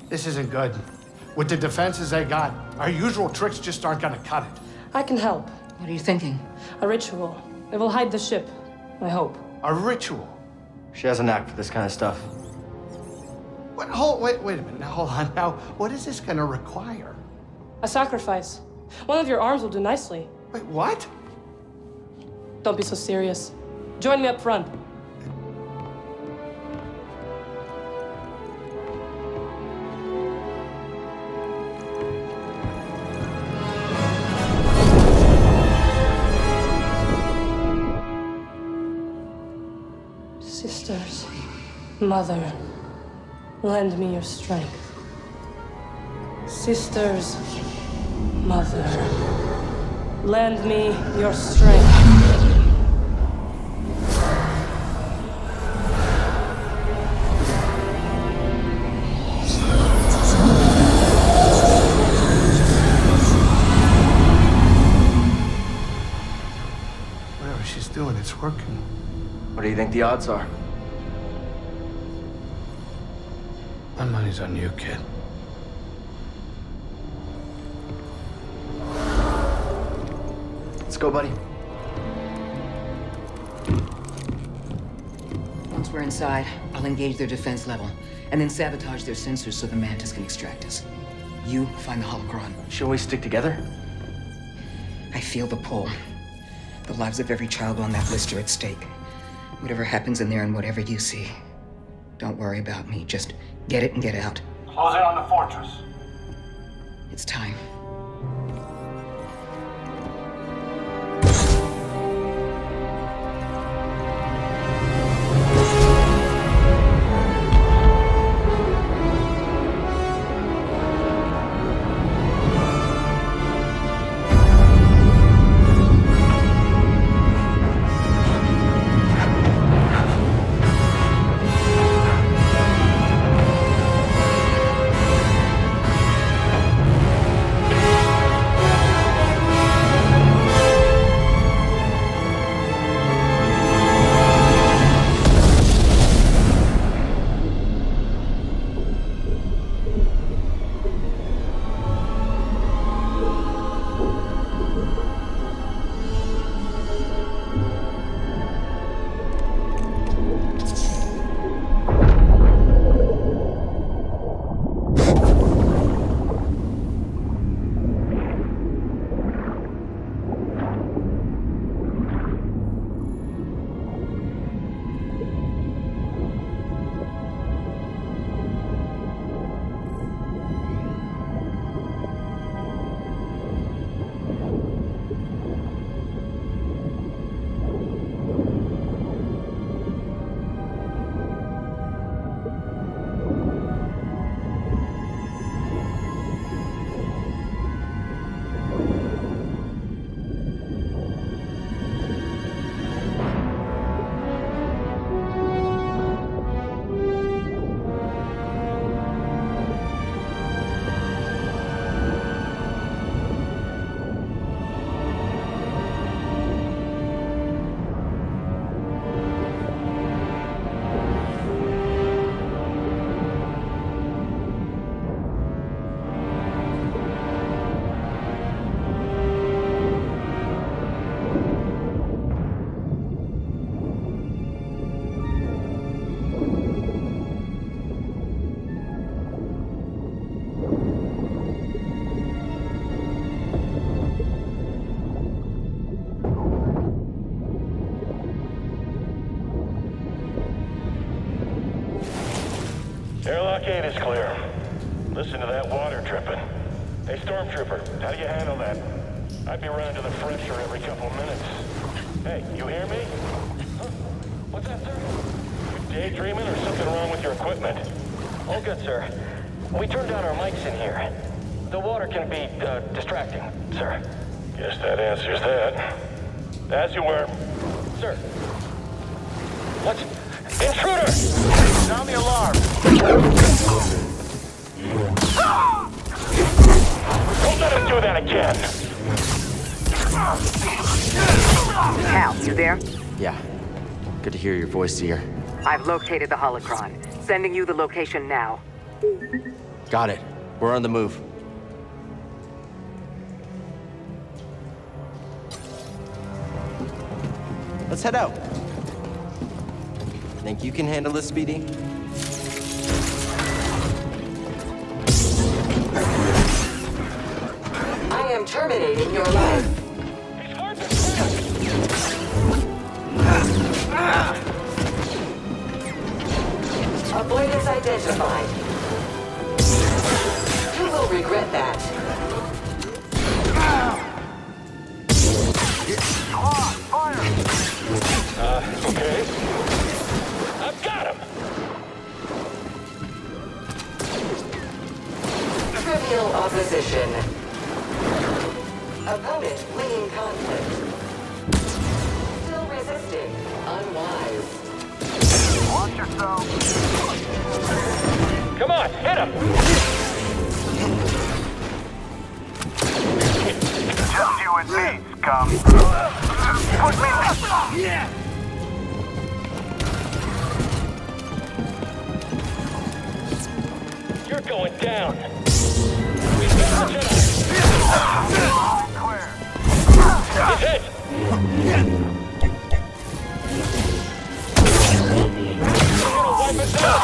This isn't good. With the defenses they got, our usual tricks just aren't gonna cut it. I can help. What are you thinking? A ritual. It will hide the ship, I hope. A ritual? She has a knack for this kind of stuff. Wait a minute. Now, hold on. Now, what is this gonna require? A sacrifice. One of your arms will do nicely. Wait, what? Don't be so serious. Join me up front. Sisters, Mother, lend me your strength. Sisters, Mother, lend me your strength. Whatever she's doing, it's working. What do you think the odds are? My money's on you, kid. Let's go, buddy. Once we're inside, I'll engage their defense level, and then sabotage their sensors so the Mantis can extract us. You find the holocron. Shall we stick together? I feel the pull. The lives of every child on that list are at stake. Whatever happens in there and whatever you see, don't worry about me. Just get it and get out. Close in on the fortress. It's time. Airlock 8 is clear. Listen to that water dripping. Hey, Stormtrooper, how do you handle that? I'd be running to the fresher every couple minutes. Hey, you hear me? Huh? What's that, sir? You daydreaming or something wrong with your equipment? All good, sir. We turned down our mics in here. The water can be, distracting, sir. Guess that answers that. As you were. Sir. What? Intruder! Sound the alarm! Don't let him do that again! Hal, you there? Yeah. Good to hear your voice, Seer. I've located the holocron. Sending you the location now. Got it. We're on the move. Let's head out. Think you can handle this, Speedy? I am terminating your life. Avoidance identified. You will regret that. Okay. I've got him! Trivial opposition. Opponent winning conflict. Still resisting. Unwise. Watch yourself. Come on, hit him! Just you and me, scum. Put me... Yeah! You're going down. We've got the Jedi. Clear. He's hit. We're gonna wipe us out.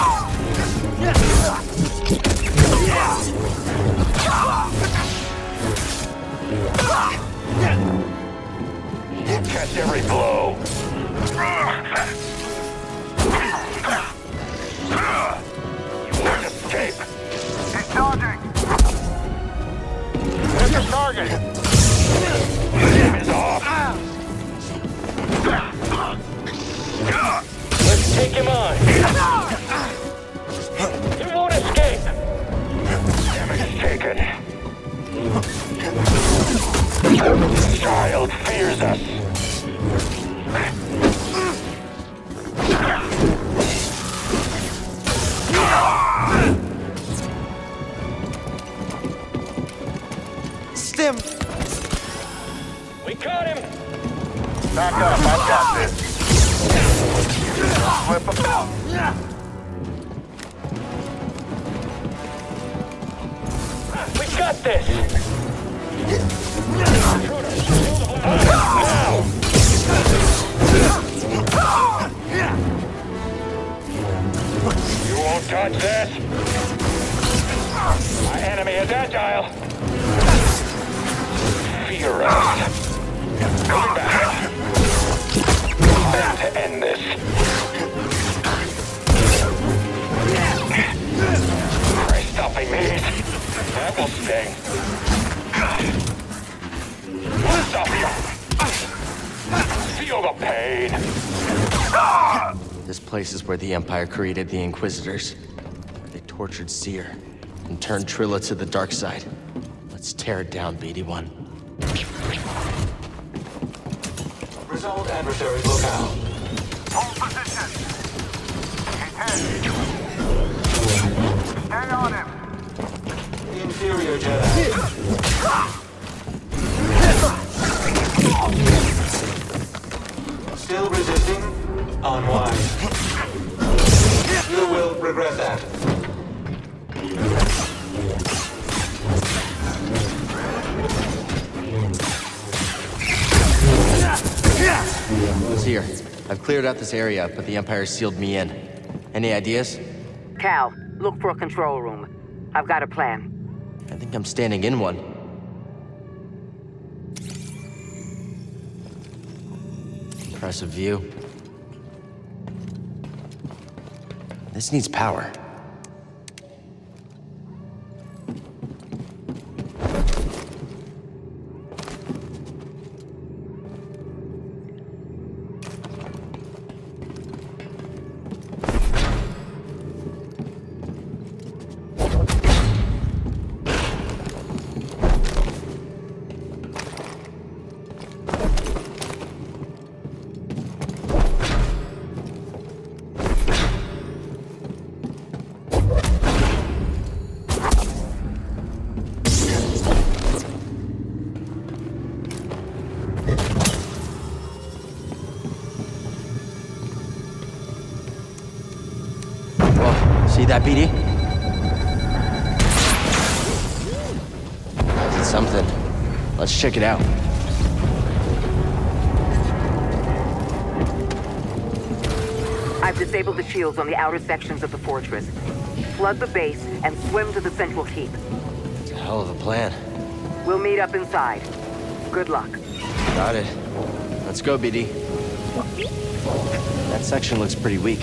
Catch every blow. You won't escape. He's charging. There's your target. Aim is off. Let's take him on. He won't escape. Damage taken. The child fears us. Stim! We caught him! Back up, I've got this. Flip him out. We got this! Now! You won't touch this! My enemy is agile! Fear us. Come back. Time to end this. Try stopping me. That will sting. Stop you. Feel the pain. This place is where the Empire created the Inquisitors. They tortured Seer and turned Trilla to the dark side. Let's tear it down, BD-1. Resolved adversary locale. Hold position. He's hit. Stay on him. Inferior Jedi. Still resisting? Unwise. You will regret that. Seer, I've cleared out this area, but the Empire sealed me in. Any ideas? Cal, look for a control room. I've got a plan. I think I'm standing in one. Impressive view. This needs power. See that, BD? something. Let's check it out. I've disabled the shields on the outer sections of the fortress. Flood the base and swim to the central keep. It's a hell of a plan. We'll meet up inside. Good luck. Got it. Let's go, BD. That section looks pretty weak.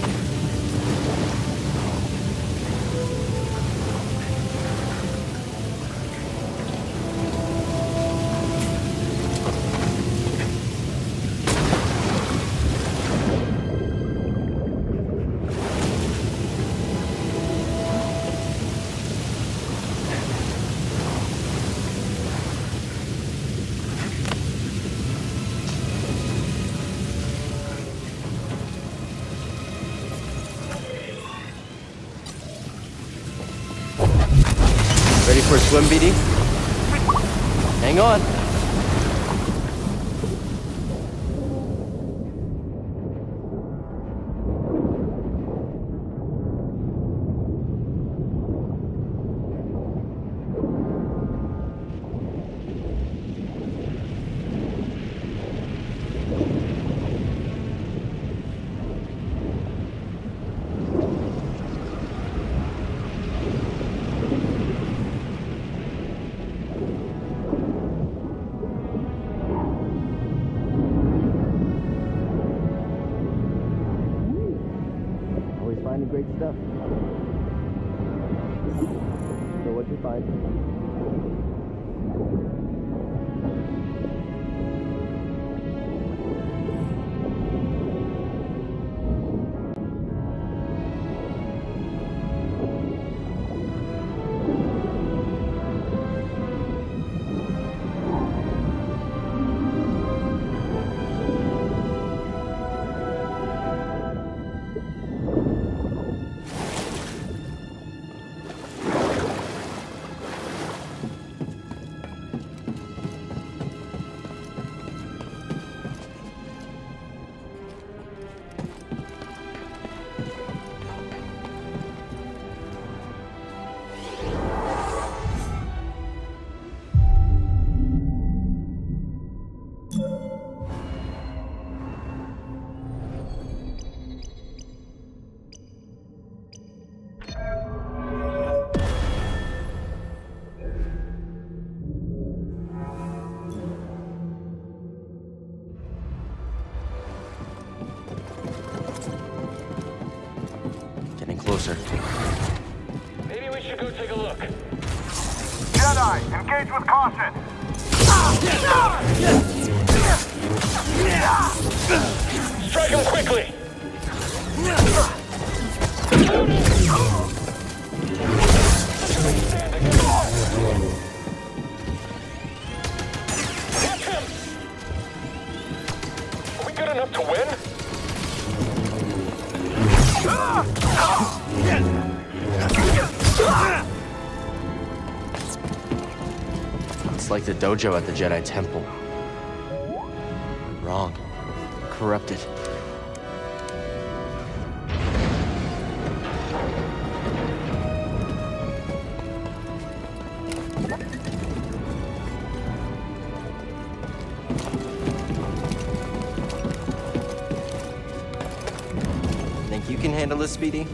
Ready for a swim, BD? Hang on. Finding great stuff. So what'd you find? Closer. Maybe we should go take a look. Jedi, engage with caution! Strike him quickly! Hit him! Are we good enough to win? It's like the dojo at the Jedi Temple. Wrong. Corrupted. Think you can handle this, Speedy?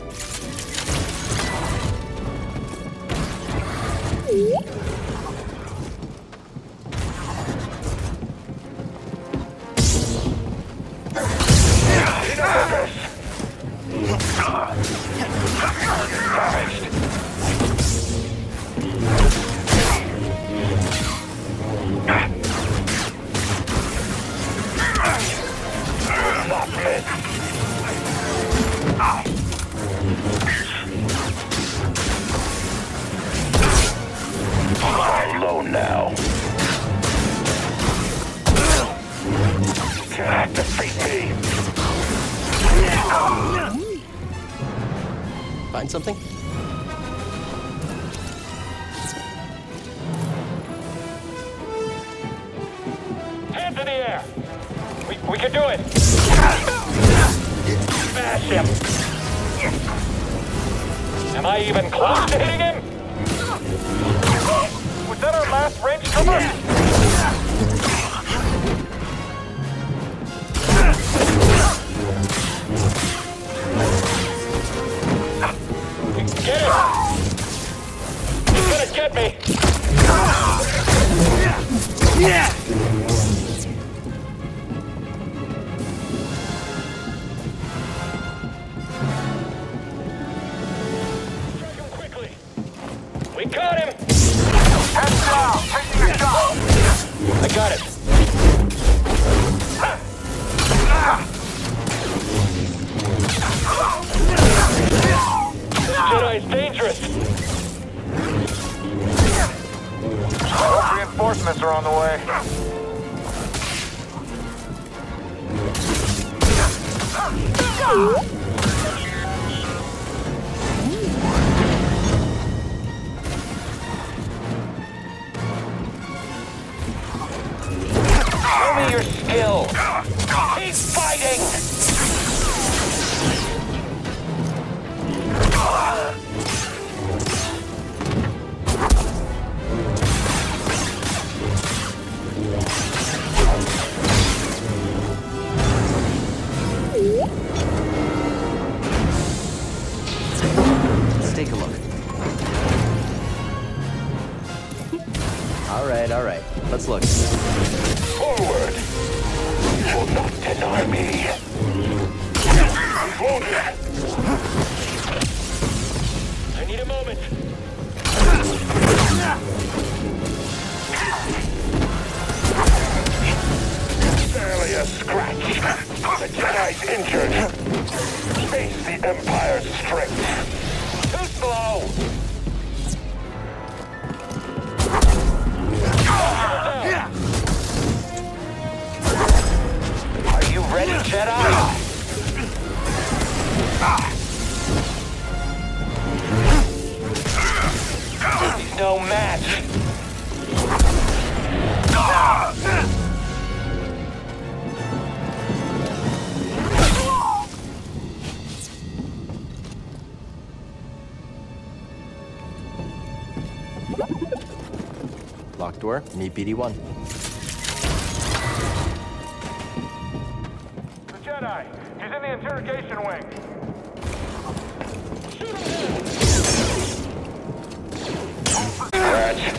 Alone now. Defeat me. Find something? Hands in the air. We can do it. Smash him. Am I even close to hitting him? We're that our last range cover? Get it! He's gonna get me! Yeah! We got him! Heads down! Taking a shot! I got it. This Jedi's dangerous. Hope reinforcements are on the way. Show me your skill. Keep fighting! Let's take a look. All right. Let's look. Forward! You will not deny me. I need a moment. Barely a scratch. The Jedi's injured. Face the Empire's strength. Too slow! Are you ready, Jedi? He's no match. Locked door, meet BD1. The Jedi! He's in the interrogation wing! Rats.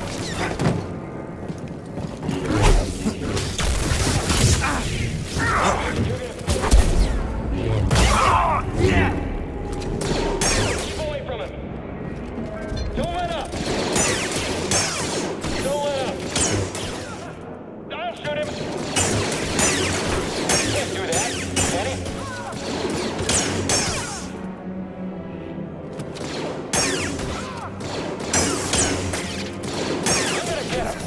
Keep away from him. Don't let up. Don't let up. I'll shoot him. Can't do that, can he? I'm gonna get him.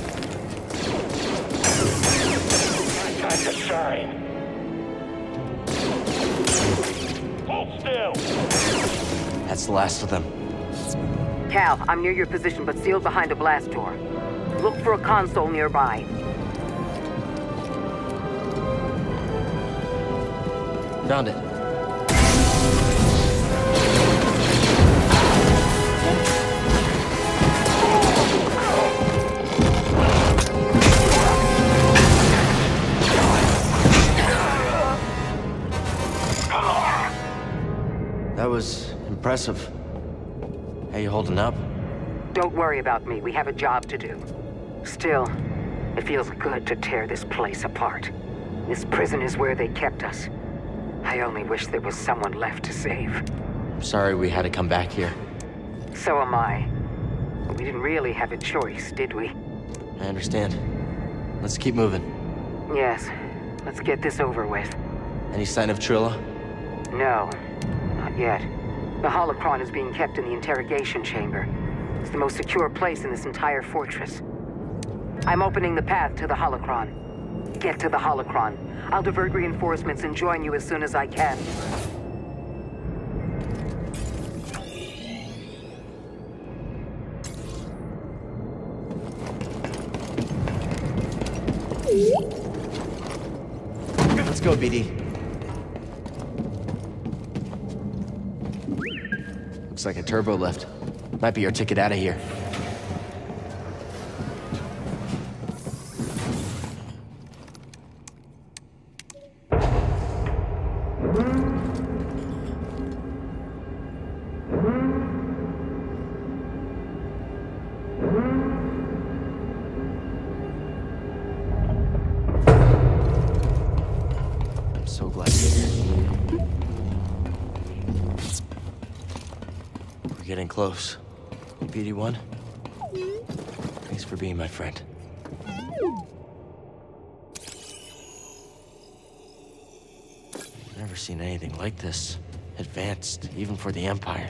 My time to shine. Hold still. That's the last of them. Cal, I'm near your position, but sealed behind a blast door. Look for a console nearby. Found it. That was impressive. How you holding up? Don't worry about me. We have a job to do. Still, it feels good to tear this place apart. This prison is where they kept us. I only wish there was someone left to save. I'm sorry we had to come back here. So am I. But we didn't really have a choice, did we? I understand. Let's keep moving. Yes. Let's get this over with. Any sign of Trilla? No. Not yet. The holocron is being kept in the interrogation chamber. It's the most secure place in this entire fortress. I'm opening the path to the holocron. Get to the holocron. I'll divert reinforcements and join you as soon as I can. Let's go, BD. Looks like a turbo lift. Might be our ticket out of here. close. BD1, thanks for being my friend. Never seen anything like this. Advanced, even for the Empire.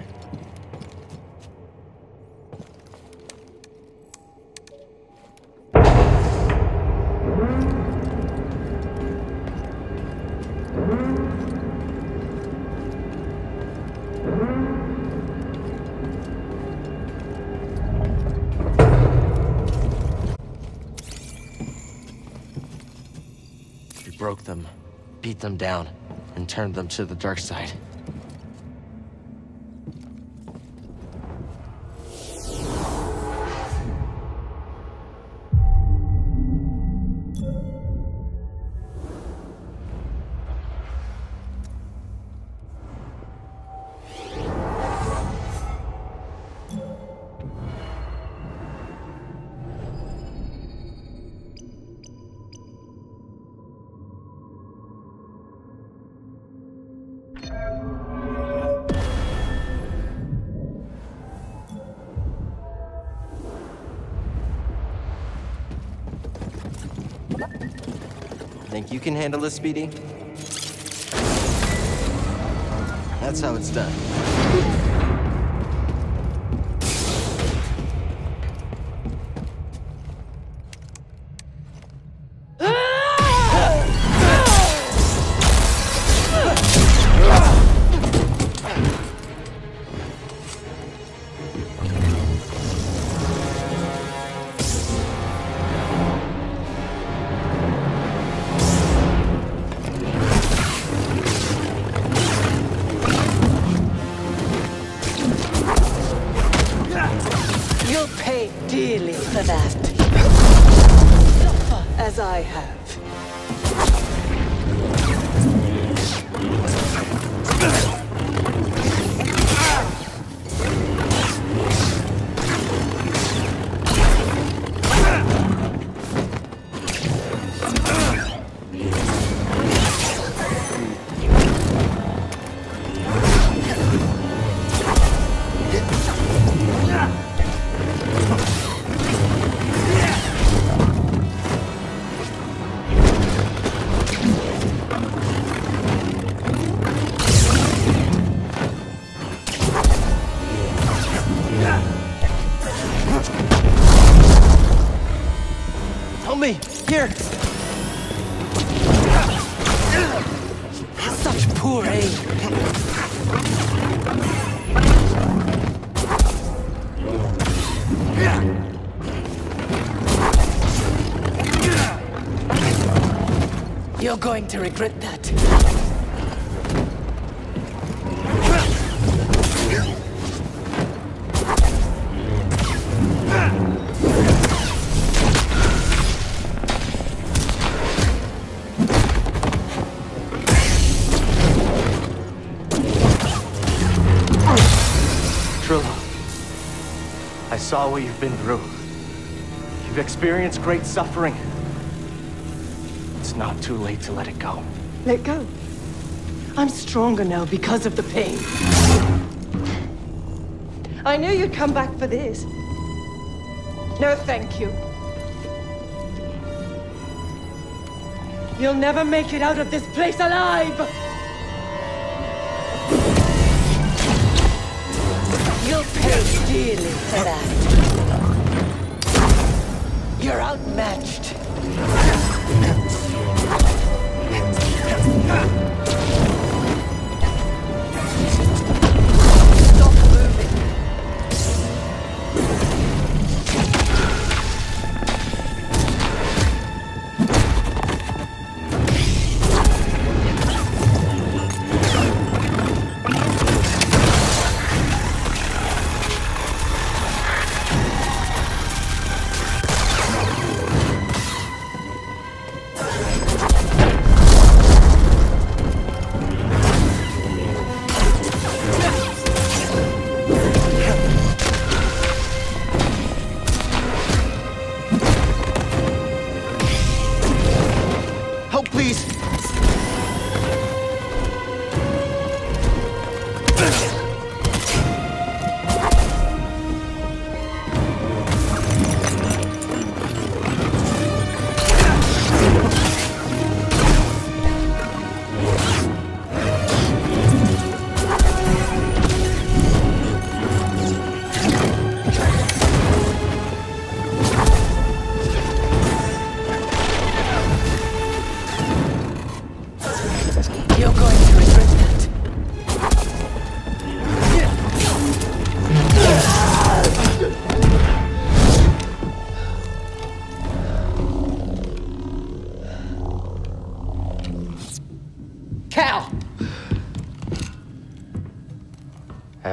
We broke them, beat them down, and turned them to the dark side. Think you can handle this, Speedy? That's how it's done. You'll pay dearly for that. Suffer as I have. Help me! Here! Such poor aim. You're going to regret that. I saw what you've been through. You've experienced great suffering. It's not too late to let it go. Let go. I'm stronger now because of the pain. I knew you'd come back for this. No, thank you. You'll never make it out of this place alive! You'll pay dearly for that. You're outmatched. Stop moving.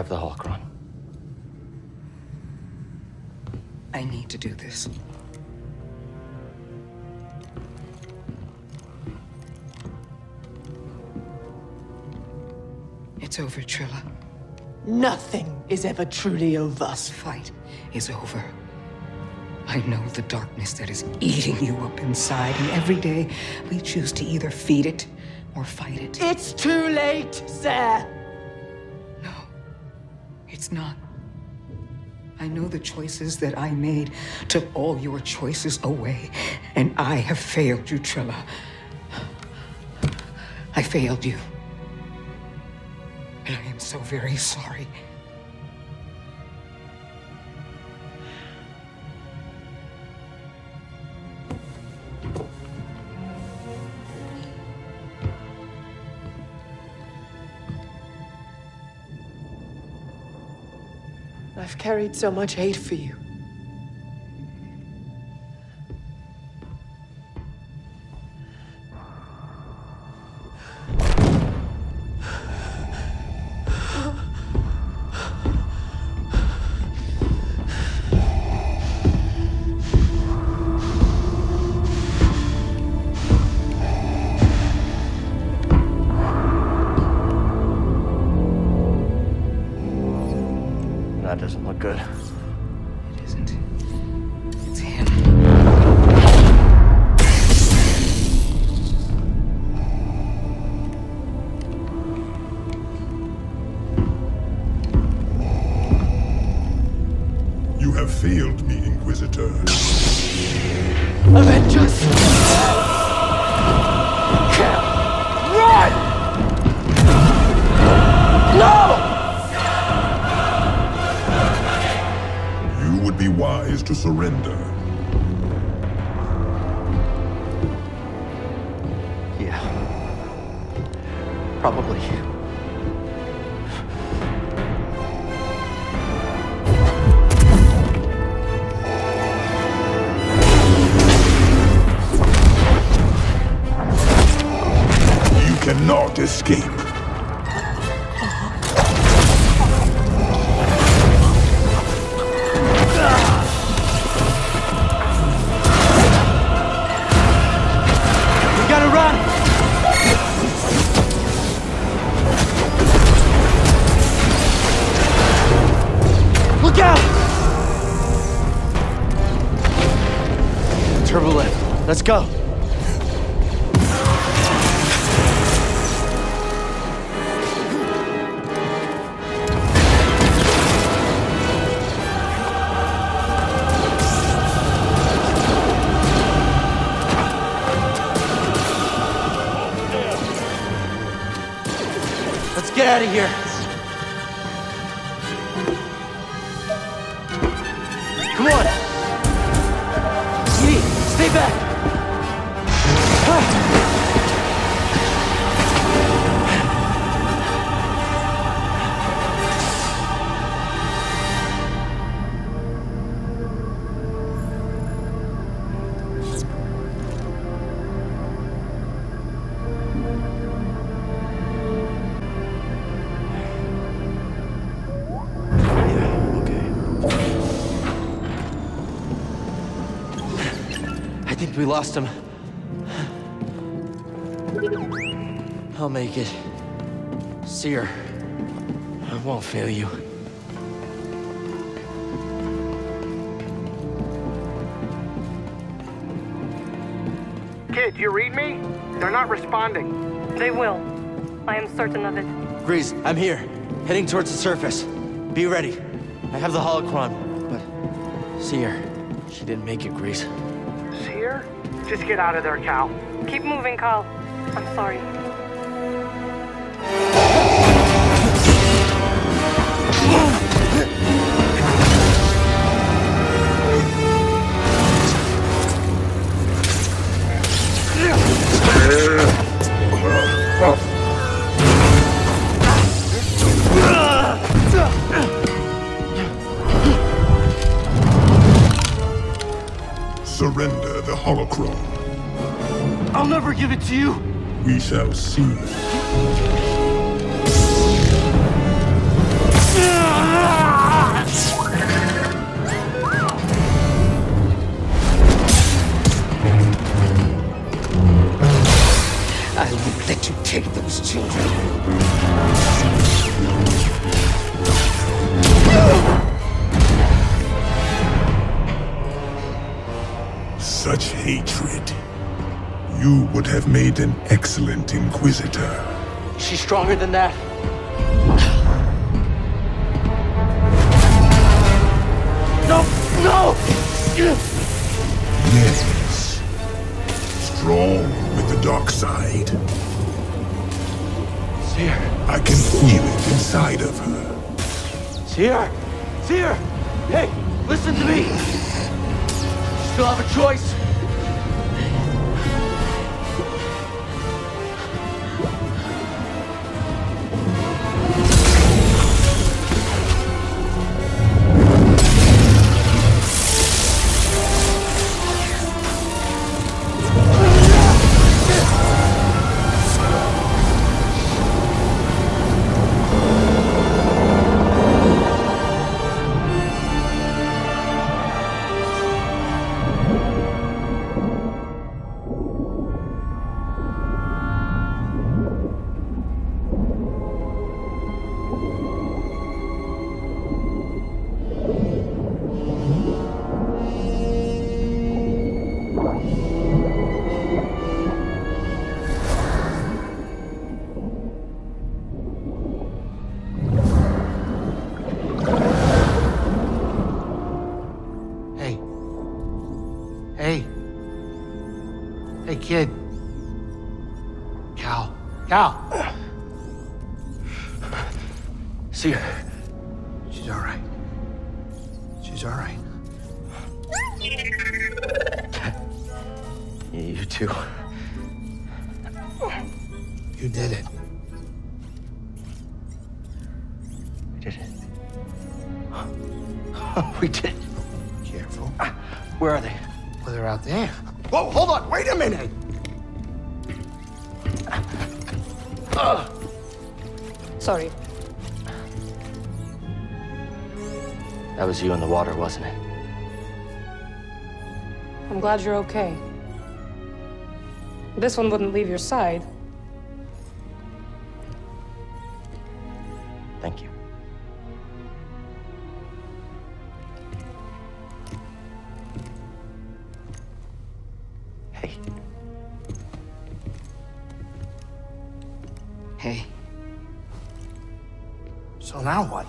have the holocron. I need to do this. It's over, Trilla. Nothing is ever truly over. This fight is over. I know the darkness that is eating you up inside, and every day we choose to either feed it or fight it. It's too late, sir. No, it's not. I know the choices that I made took all your choices away, and I have failed you, Trilla. I failed you. And I am so very sorry. I've carried so much hate for you. That doesn't look good. It isn't. It's him. You have failed me, Inquisitor. Avengers! Run! No! You would be wise to surrender. Yeah. Probably. You cannot escape. Let's go. Let's get out of here. Come on. Edie, stay back. I think we lost him. I'll make it. Seer, I won't fail you. Kid, you read me? They're not responding. They will. I am certain of it. Grease, I'm here. Heading towards the surface. Be ready. I have the holocron, but Seer, she didn't make it, Grease. Seer? Just get out of there, Cal. Keep moving, Cal. I'm sorry. Surrender the holocron. I'll never give it to you. We shall see. such hatred. You would have made an excellent Inquisitor. She's stronger than that. No! No! Yes. Strong with the dark side. Seer. I can feel it inside of her. Seer! Seer! Hey, listen to me! You still have a choice. Hey, kid. Cal. Cal! See her. She's all right. She's all right. You too. You did it. We did it. We did it. Careful. Where are they? Well, they're out there. Whoa, hold on. Wait a minute. Sorry. That was you in the water, wasn't it? I'm glad you're okay. This one wouldn't leave your side. Thank you. Hey. Hey. So now what?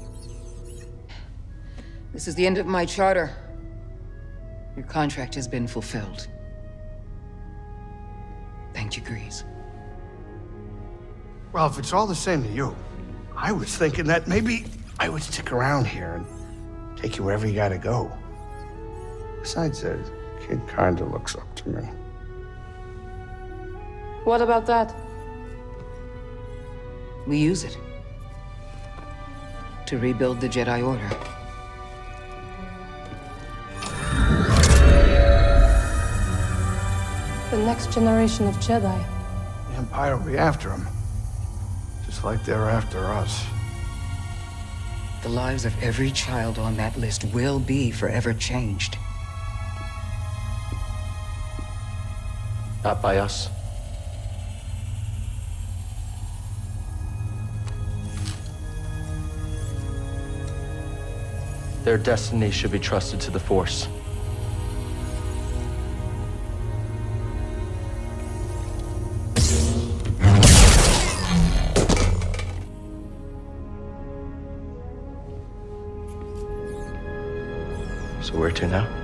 This is the end of my charter. Your contract has been fulfilled. Thank you, Grease. Well, if it's all the same to you, I was thinking that maybe I would stick around here and take you wherever you gotta go. Besides, the kid kinda looks up to me. What about that? We use it to rebuild the Jedi Order. The next generation of Jedi. The Empire will be after him, just like they're after us. The lives of every child on that list will be forever changed. Not by us. Their destiny should be trusted to the Force. So where to now?